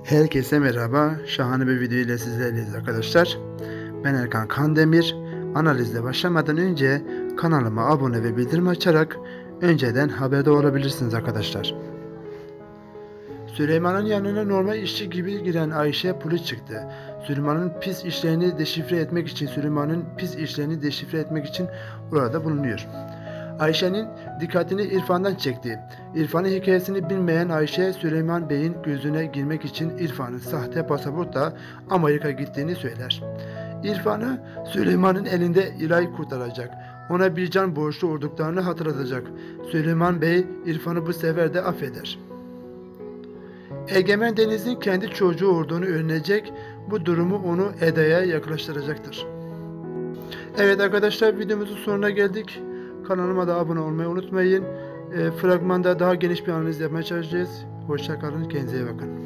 Herkese merhaba. Şahane bir video ile sizlerleyiz arkadaşlar. Ben Erkan Kandemir. Analizle başlamadan önce kanalıma abone ve bildirim açarak önceden haberdar olabilirsiniz arkadaşlar. Süleyman'ın yanına normal işçi gibi giren Ayşe polis çıktı. Süleyman'ın pis işlerini deşifre etmek için orada bulunuyor. Ayşe'nin dikkatini İrfan'dan çekti. İrfan'ın hikayesini bilmeyen Ayşe, Süleyman Bey'in gözüne girmek için İrfan'ın sahte pasaportla Amerika gittiğini söyler. İrfan'ı Süleyman'ın elinde İlay kurtaracak. Ona bir can borçlu olduklarını hatırlatacak. Süleyman Bey İrfan'ı bu sefer de affeder. Egemen Deniz'in kendi çocuğu olduğunu öğrenecek. Bu durumu onu Eda'ya yaklaştıracaktır. Evet arkadaşlar, videomuzun sonuna geldik. Kanalıma da abone olmayı unutmayın. Fragmanda daha geniş bir analiz yapmaya çalışacağız. Hoşça kalın, kendinize iyi bakın.